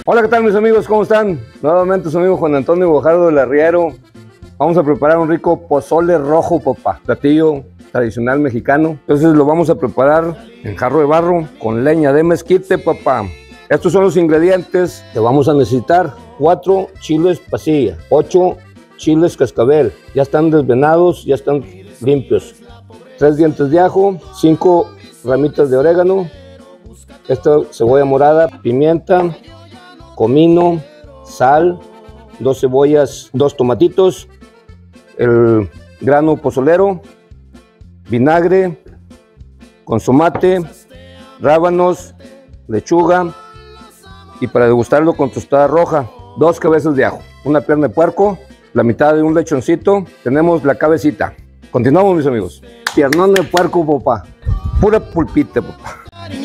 Hola, ¿qué tal mis amigos? ¿Cómo están? Nuevamente su amigo Juan Antonio Guajardo del Arriero. Vamos a preparar un rico pozole rojo, papá. Platillo tradicional mexicano. Entonces lo vamos a preparar en jarro de barro con leña de mezquite, papá. Estos son los ingredientes que vamos a necesitar. 4 chiles pasilla, 8 chiles cascabel. Ya están desvenados, ya están limpios. 3 dientes de ajo, 5 ramitas de orégano. Esta cebolla morada, pimienta, comino, sal, 2 cebollas, 2 tomatitos, el grano pozolero, vinagre, consomate, rábanos, lechuga y para degustarlo con tostada roja, 2 cabezas de ajo, una pierna de puerco, la mitad de un lechoncito, tenemos la cabecita. Continuamos mis amigos. Piernón de puerco, papá, pura pulpita, papá.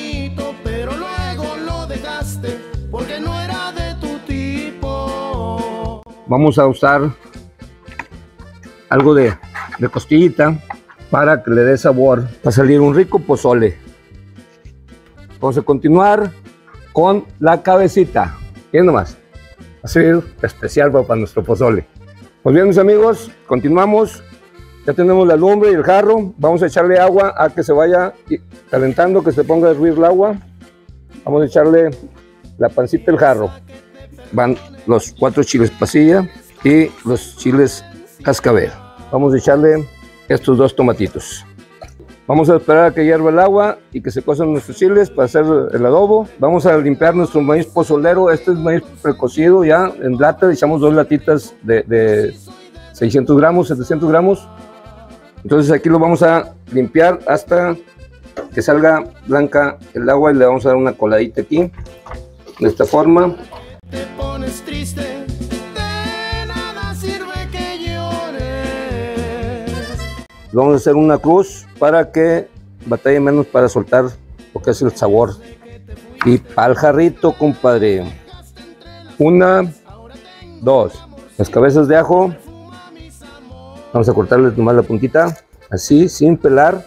Porque no era de tu tipo. Vamos a usar algo de costillita para que le dé sabor, para salir un rico pozole. Vamos a continuar con la cabecita. Miren nomás, va a ser especial para nuestro pozole. Pues bien mis amigos, continuamos. Ya tenemos la lumbre y el jarro. Vamos a echarle agua a que se vaya calentando, que se ponga a hervir el agua. Vamos a echarle la pancita del jarro. Van los 4 chiles pasilla y los chiles cascabel. Vamos a echarle estos 2 tomatitos. Vamos a esperar a que hierva el agua y que se cosan nuestros chiles para hacer el adobo. Vamos a limpiar nuestro maíz pozolero. Este es maíz precocido ya en lata. Echamos 2 latitas de 600 gramos, 700 gramos. Entonces aquí lo vamos a limpiar hasta que salga blanca el agua y le vamos a dar una coladita aquí. De esta forma. Te pones triste, de nada sirve que llores. Vamos a hacer una cruz para que batalle menos para soltar lo que es el sabor. Y al jarrito, compadre. 1, 2. Las cabezas de ajo. Vamos a cortarle nomás la puntita. Así, sin pelar.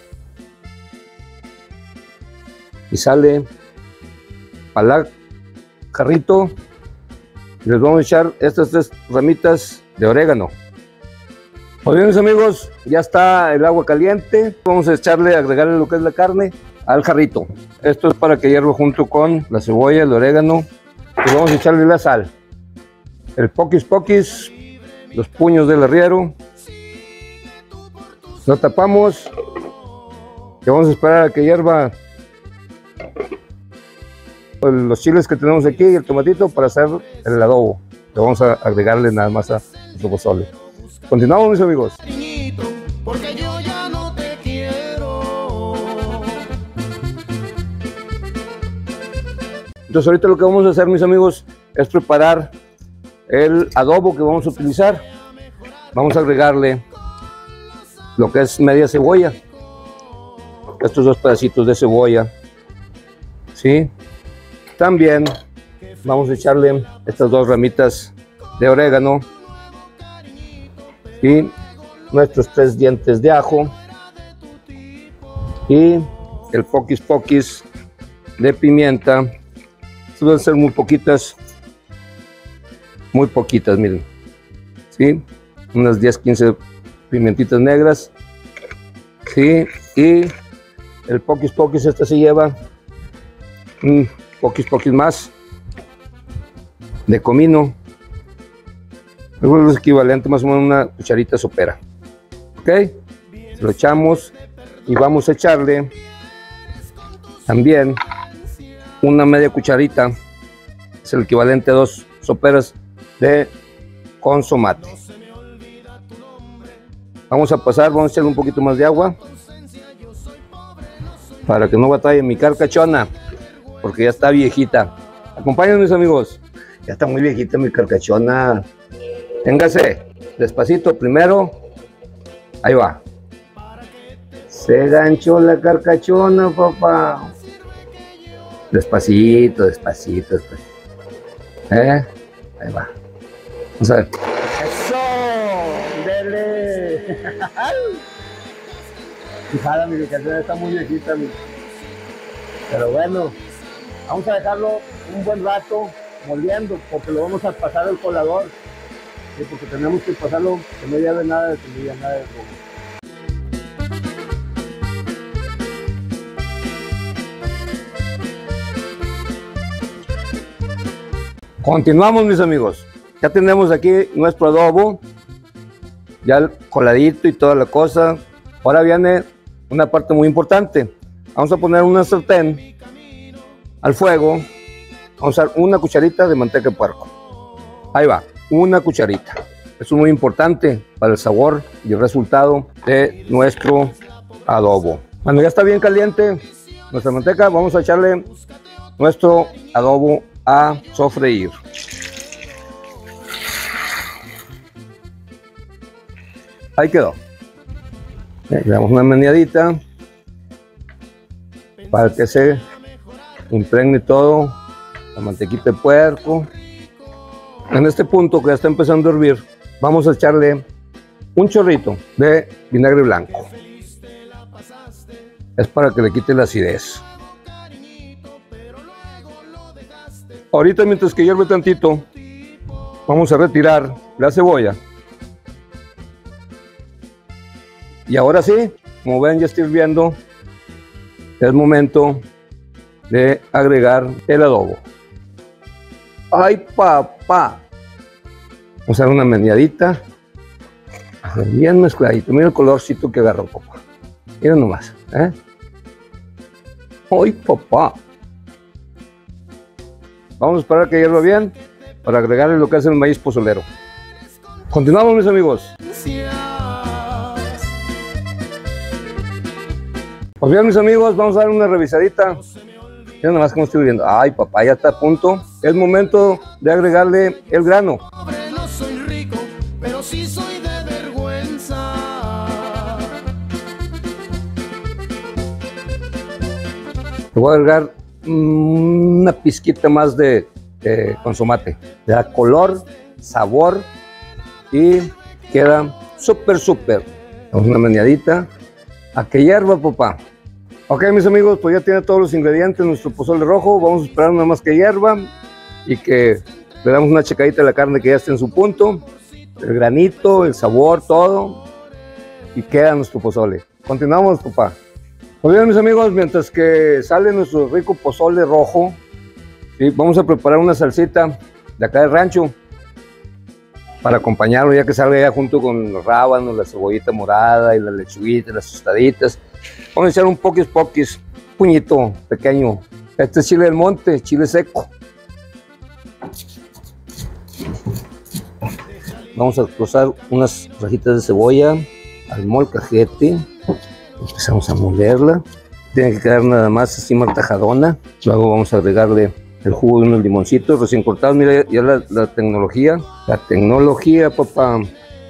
Y sale para la jarrito. Les vamos a echar estas 3 ramitas de orégano. Muy bien mis amigos, ya está el agua caliente. Vamos a agregarle lo que es la carne al jarrito. Esto es para que hierva junto con la cebolla, el orégano. Y vamos a echarle la sal, el poquis poquis, los puños del arriero. Lo tapamos y vamos a esperar a que hierva los chiles que tenemos aquí y el tomatito para hacer el adobo. Le vamos a agregarle nada más a nuestro pozole. Continuamos mis amigos. Porque yo ya no te quiero. Entonces ahorita lo que vamos a hacer mis amigos es preparar el adobo que vamos a utilizar. Vamos a agregarle lo que es media cebolla, estos 2 pedacitos de cebolla, ¿sí? También vamos a echarle estas 2 ramitas de orégano y nuestros 3 dientes de ajo y el poquis poquis de pimienta. Estas van a ser muy poquitas, miren, ¿sí? Unas 10, 15 pimentitas negras, ¿sí? Y el poquis poquis, este se lleva un poquis más de comino. Luego es equivalente más o menos a una cucharita sopera. Ok, se lo echamos y vamos a echarle también una media cucharita, es el equivalente a 2 soperas de consomate. Vamos a echarle un poquito más de agua para que no batalle mi carcachona, porque ya está viejita. Acompáñenme mis amigos, ya está muy viejita mi carcachona. Véngase, despacito primero. Ahí va. Se ganchó la carcachona, papá. Despacito, despacito, despacito. Ahí va. Vamos a ver. ¡Eso! ¡Dele! Fijada, mi carcachona está muy viejita, Pero bueno, vamos a dejarlo un buen rato moldeando, porque lo vamos a pasar al colador, ¿sí? Porque tenemos que pasarlo que no lleve nada de semilla, nada de polvo. Continuamos, mis amigos. Ya tenemos aquí nuestro adobo, ya el coladito y toda la cosa. Ahora viene una parte muy importante. Vamos a poner una sartén al fuego. Vamos a usar una cucharita de manteca de puerco. Ahí va, una cucharita. Eso es muy importante para el sabor y el resultado de nuestro adobo. Cuando ya está bien caliente nuestra manteca, vamos a echarle nuestro adobo a sofreír. Ahí quedó. Le damos una meneadita para que se impregne todo la mantequita de puerco. En este punto que ya está empezando a hervir, vamos a echarle un chorrito de vinagre blanco. Es para que le quite la acidez. Ahorita, mientras que hierve tantito, vamos a retirar la cebolla. Y ahora sí, como ven, ya está hirviendo. Es momento de agregar el adobo. ¡Ay, papá! Vamos a dar una meneadita. Bien mezcladito. Mira el colorcito que agarró, papá. Mira nomás, ¿eh? ¡Ay, papá! Vamos a esperar a que hierva bien para agregarle lo que es el maíz pozolero. Continuamos, mis amigos. Pues bien, mis amigos, vamos a dar una revisadita. Miren nomás cómo estoy viendo. Ay, papá, ya está a punto. Es momento de agregarle el grano. No soy rico, pero sí soy de vergüenza. Le voy a agregar una pizquita más de consomate. Le da color, sabor y queda súper, súper. Damos una meneadita. A que hierva, papá. Ok, mis amigos, pues ya tiene todos los ingredientes nuestro pozole rojo. Vamos a esperar nada más que hierva y que le damos una checadita a la carne que ya esté en su punto. El granito, el sabor, todo. Y queda nuestro pozole. Continuamos, papá. Pues bien, mis amigos, mientras que sale nuestro rico pozole rojo, ¿sí? Vamos a preparar una salsita de acá del rancho para acompañarlo, ya que salga ya junto con los rábanos, la cebollita morada y la lechuguita, las tostaditas. Vamos a echar un poquis, puñito pequeño. Este es chile del monte, chile seco. Vamos a cruzar unas rajitas de cebolla al molcajete. Empezamos a molerla. Tiene que quedar nada más así martajadona. Luego vamos a agregarle el jugo de unos limoncitos recién cortados. Mira ya la tecnología. La tecnología, papá.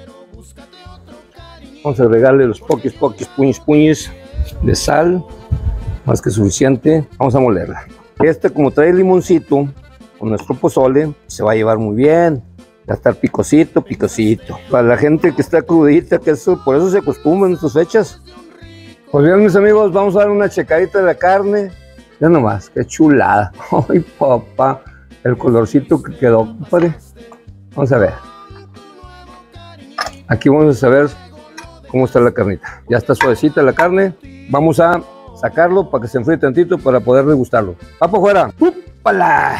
Vamos a agregarle los poquis, puñis de sal. Más que suficiente. Vamos a molerla. Como trae limoncito, con nuestro pozole, se va a llevar muy bien. Va a estar picosito. Para la gente que está crudita, que eso, por eso se acostumbran en estas fechas. Pues bien, mis amigos, vamos a dar una checadita de la carne. Ya nomás, qué chulada. Ay, papá, el colorcito que quedó, compadre. Vamos a ver. Aquí vamos a saber cómo está la carnita. Ya está suavecita la carne. Vamos a sacarlo para que se enfríe tantito para poder degustarlo. ¡Va para afuera! ¡Upala!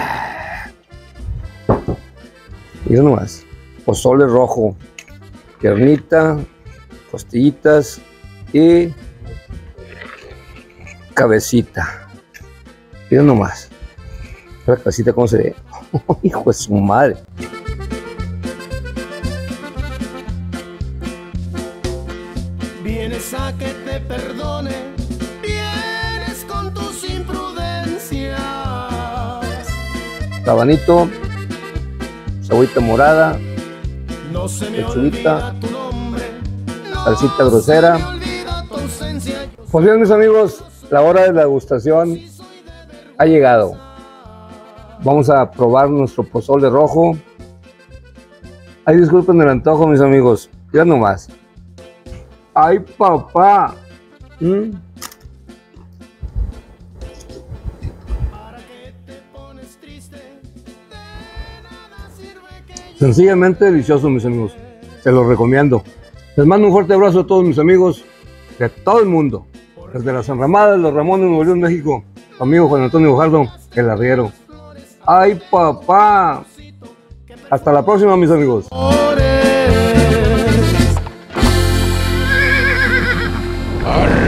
Mira nomás. Pozole rojo. Carnita, costillitas y cabecita. Mira nomás. La cabecita cómo se ve. Hijo de su madre. Vienes a que te perdone, vienes con tus imprudencias. Rabanito, cebollita morada, No se me lechuguita, olvida tu nombre, no salsita grosera. se me olvida tu ausencia. Pues bien, mis amigos, la hora de la degustación ha llegado. Vamos a probar nuestro pozole rojo. Ay, disculpen el antojo, mis amigos. Ya nomás. ¡Ay, papá! Sencillamente delicioso, mis amigos. Se los recomiendo. Les mando un fuerte abrazo a todos mis amigos de todo el mundo. Desde las Enramadas, Los Ramones, Nuevo León, México. Tu amigo Juan Antonio Guajardo, el arriero. ¡Ay, papá! Hasta la próxima, mis amigos. Amores.